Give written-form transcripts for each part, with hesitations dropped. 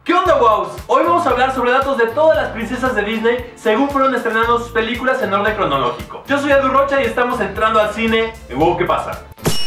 ¿Qué onda, wows? Hoy vamos a hablar sobre datos de todas las princesas de Disney según fueron estrenando sus películas en orden cronológico. Yo soy Edu Rocha y estamos entrando al cine en Wow, ¿qué pasa?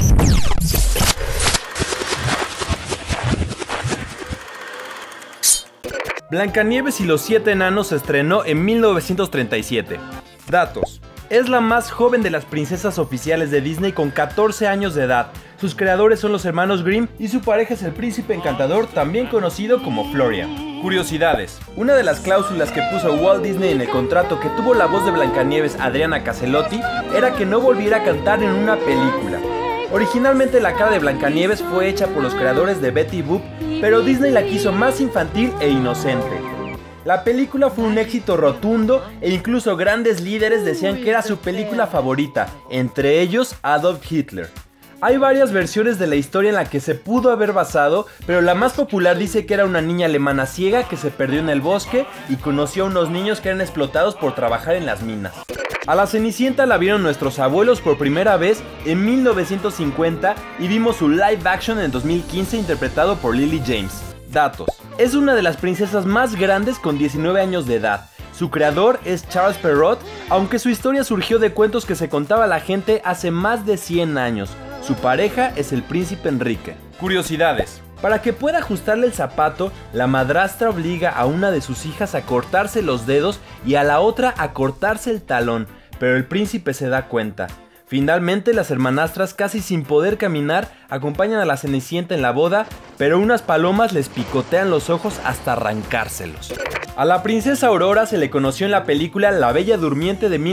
Blancanieves y los 7 enanos se estrenó en 1937. Datos. Es la más joven de las princesas oficiales de Disney con 14 años de edad. Sus creadores son los hermanos Grimm y su pareja es el príncipe encantador, también conocido como Florian. Curiosidades. Una de las cláusulas que puso Walt Disney en el contrato que tuvo la voz de Blancanieves, Adriana Caselotti, era que no volviera a cantar en una película. Originalmente la cara de Blancanieves fue hecha por los creadores de Betty Boop, pero Disney la quiso más infantil e inocente. La película fue un éxito rotundo e incluso grandes líderes decían que era su película favorita, entre ellos Adolf Hitler. Hay varias versiones de la historia en la que se pudo haber basado, pero la más popular dice que era una niña alemana ciega que se perdió en el bosque y conoció a unos niños que eran explotados por trabajar en las minas. A la Cenicienta la vieron nuestros abuelos por primera vez en 1950 y vimos su live action en 2015 interpretado por Lily James. Datos. Es una de las princesas más grandes con 19 años de edad. Su creador es Charles Perrault, aunque su historia surgió de cuentos que se contaba a la gente hace más de 100 años. Su pareja es el príncipe Enrique. Curiosidades. Para que pueda ajustarle el zapato, la madrastra obliga a una de sus hijas a cortarse los dedos y a la otra a cortarse el talón, pero el príncipe se da cuenta. Finalmente, las hermanastras, casi sin poder caminar, acompañan a la Cenicienta en la boda, pero unas palomas les picotean los ojos hasta arrancárselos. A la princesa Aurora se le conoció en la película La Bella Durmiente de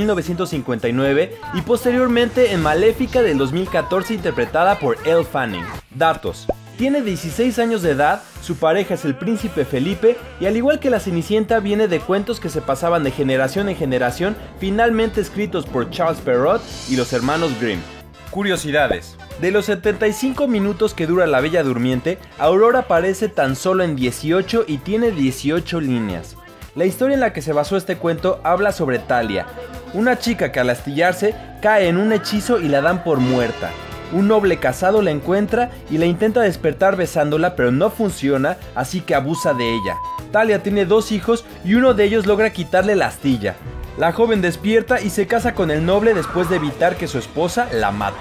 1959 y posteriormente en Maléfica del 2014 interpretada por Elle Fanning. Datos. Tiene 16 años de edad, su pareja es el príncipe Felipe y al igual que la Cenicienta viene de cuentos que se pasaban de generación en generación, finalmente escritos por Charles Perrault y los hermanos Grimm. Curiosidades. De los 75 minutos que dura La Bella Durmiente, Aurora aparece tan solo en 18 y tiene 18 líneas. La historia en la que se basó este cuento habla sobre Talia, una chica que al astillarse cae en un hechizo y la dan por muerta. Un noble casado la encuentra y la intenta despertar besándola, pero no funciona, así que abusa de ella. Talia tiene 2 hijos y uno de ellos logra quitarle la astilla. La joven despierta y se casa con el noble después de evitar que su esposa la mate.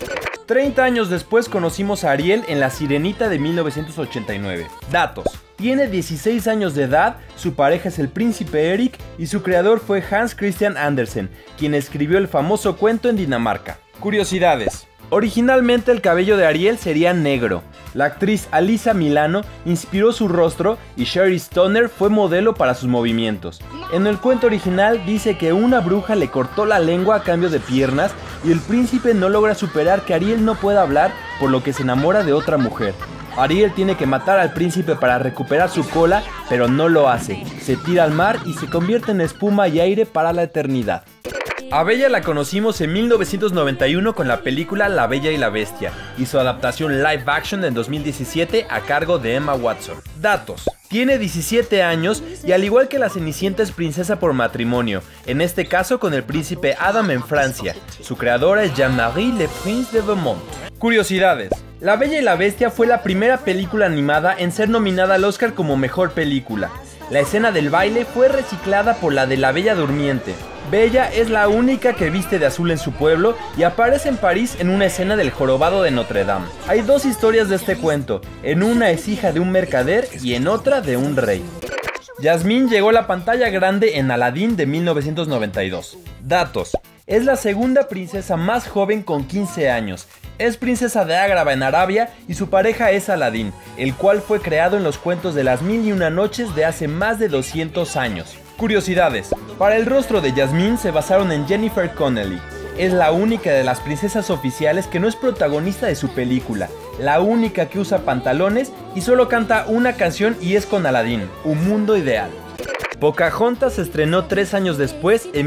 30 años después conocimos a Ariel en La Sirenita de 1989. Datos. Tiene 16 años de edad, su pareja es el príncipe Eric y su creador fue Hans Christian Andersen, quien escribió el famoso cuento en Dinamarca. Curiosidades. Originalmente el cabello de Ariel sería negro. La actriz Alyssa Milano inspiró su rostro y Sherry Stoner fue modelo para sus movimientos. En el cuento original dice que una bruja le cortó la lengua a cambio de piernas y el príncipe no logra superar que Ariel no pueda hablar, por lo que se enamora de otra mujer. Ariel tiene que matar al príncipe para recuperar su cola, pero no lo hace. Se tira al mar y se convierte en espuma y aire para la eternidad. A Bella la conocimos en 1991 con la película La Bella y la Bestia y su adaptación live action en 2017 a cargo de Emma Watson. Datos. Tiene 17 años y al igual que la Cenicienta es princesa por matrimonio, en este caso con el príncipe Adam en Francia. Su creadora es Jean-Marie Le Prince de Beaumont. Curiosidades. La Bella y la Bestia fue la primera película animada en ser nominada al Oscar como mejor película. La escena del baile fue reciclada por la de La Bella Durmiente. Bella es la única que viste de azul en su pueblo y aparece en París en una escena del jorobado de Notre Dame. Hay 2 historias de este cuento, en una es hija de un mercader y en otra de un rey. Jasmine llegó a la pantalla grande en Aladdin de 1992. Datos. Es la segunda princesa más joven con 15 años. Es princesa de Ágrava en Arabia y su pareja es Aladín, el cual fue creado en los cuentos de las 1001 noches de hace más de 200 años. Curiosidades. Para el rostro de Jasmine se basaron en Jennifer Connelly. Es la única de las princesas oficiales que no es protagonista de su película, la única que usa pantalones y solo canta una canción y es con Aladín, Un Mundo Ideal. Pocahontas se estrenó 3 años después, en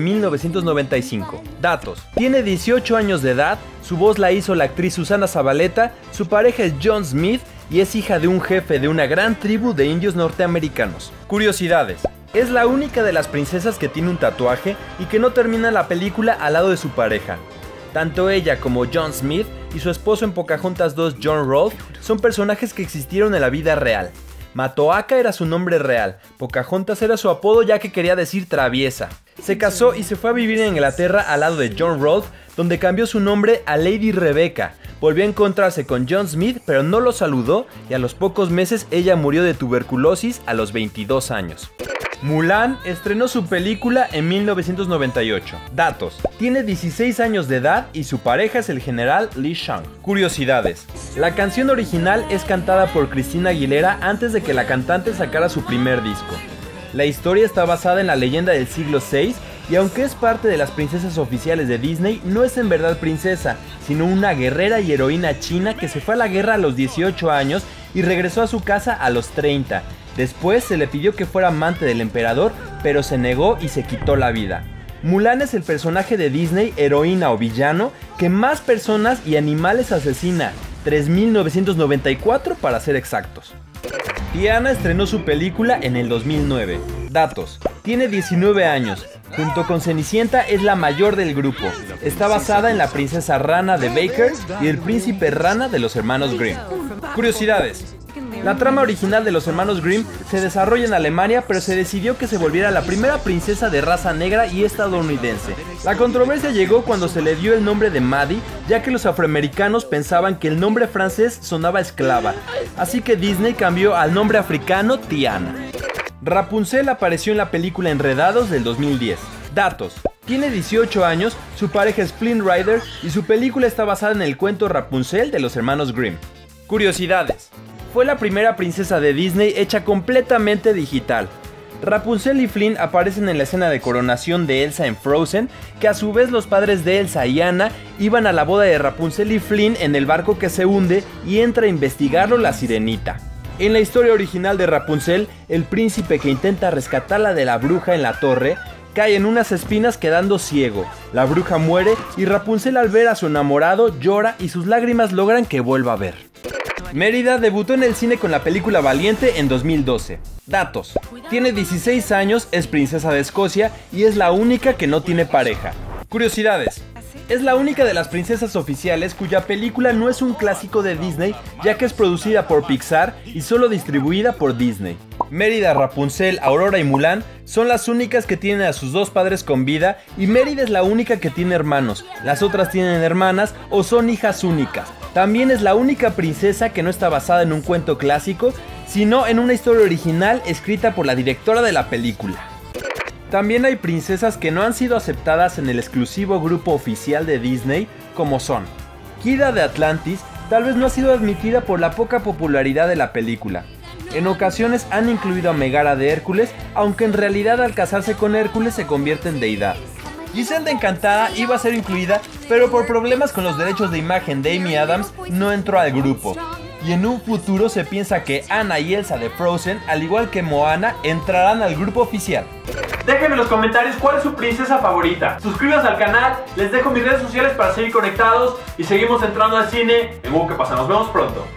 1995. Datos. Tiene 18 años de edad, su voz la hizo la actriz Susana Zabaleta, su pareja es John Smith y es hija de un jefe de una gran tribu de indios norteamericanos. Curiosidades. Es la única de las princesas que tiene un tatuaje y que no termina la película al lado de su pareja. Tanto ella como John Smith y su esposo en Pocahontas 2, John Rolfe, son personajes que existieron en la vida real. Matoaka era su nombre real, Pocahontas era su apodo ya que quería decir traviesa. Se casó y se fue a vivir en Inglaterra al lado de John Rolfe, donde cambió su nombre a Lady Rebecca. Volvió a encontrarse con John Smith, pero no lo saludó y a los pocos meses ella murió de tuberculosis a los 22 años. Mulan estrenó su película en 1998. Datos: tiene 16 años de edad y su pareja es el general Li Shang. Curiosidades: la canción original es cantada por Christina Aguilera antes de que la cantante sacara su primer disco. La historia está basada en la leyenda del siglo VI y aunque es parte de las princesas oficiales de Disney, no es en verdad princesa, sino una guerrera y heroína china que se fue a la guerra a los 18 años y regresó a su casa a los 30. Después se le pidió que fuera amante del emperador, pero se negó y se quitó la vida. Mulan es el personaje de Disney, heroína o villano, que más personas y animales asesina, 3.994 para ser exactos. Tiana estrenó su película en el 2009. Datos: tiene 19 años. Junto con Cenicienta es la mayor del grupo. Está basada en la princesa Rana de Baker y el príncipe Rana de los hermanos Grimm. Curiosidades: la trama original de los hermanos Grimm se desarrolla en Alemania, pero se decidió que se volviera la primera princesa de raza negra y estadounidense. La controversia llegó cuando se le dio el nombre de Maddie, ya que los afroamericanos pensaban que el nombre francés sonaba a esclava, así que Disney cambió al nombre africano Tiana. Rapunzel apareció en la película Enredados del 2010. Datos: tiene 18 años, su pareja es Flynn Rider y su película está basada en el cuento Rapunzel de los hermanos Grimm. Curiosidades: fue la primera princesa de Disney hecha completamente digital. Rapunzel y Flynn aparecen en la escena de coronación de Elsa en Frozen, que a su vez los padres de Elsa y Anna iban a la boda de Rapunzel y Flynn en el barco que se hunde y entra a investigarlo la Sirenita. En la historia original de Rapunzel, el príncipe que intenta rescatarla de la bruja en la torre cae en unas espinas quedando ciego. La bruja muere y Rapunzel al ver a su enamorado llora y sus lágrimas logran que vuelva a ver. Mérida debutó en el cine con la película Valiente en 2012. Datos: tiene 16 años, es princesa de Escocia y es la única que no tiene pareja. Curiosidades: es la única de las princesas oficiales cuya película no es un clásico de Disney, ya que es producida por Pixar y solo distribuida por Disney. Mérida, Rapunzel, Aurora y Mulan son las únicas que tienen a sus dos padres con vida y Mérida es la única que tiene hermanos. Las otras tienen hermanas o son hijas únicas. También es la única princesa que no está basada en un cuento clásico, sino en una historia original escrita por la directora de la película. También hay princesas que no han sido aceptadas en el exclusivo grupo oficial de Disney, como son Kida de Atlantis, tal vez no ha sido admitida por la poca popularidad de la película. En ocasiones han incluido a Megara de Hércules, aunque en realidad al casarse con Hércules se convierte en deidad. Giselle de Encantada iba a ser incluida, pero por problemas con los derechos de imagen de Amy Adams no entró al grupo. Y en un futuro se piensa que Anna y Elsa de Frozen, al igual que Moana, entrarán al grupo oficial. Déjenme en los comentarios cuál es su princesa favorita. Suscríbanse al canal, les dejo mis redes sociales para seguir conectados y seguimos entrando al cine en Wow, ¿qué pasa? Nos vemos pronto.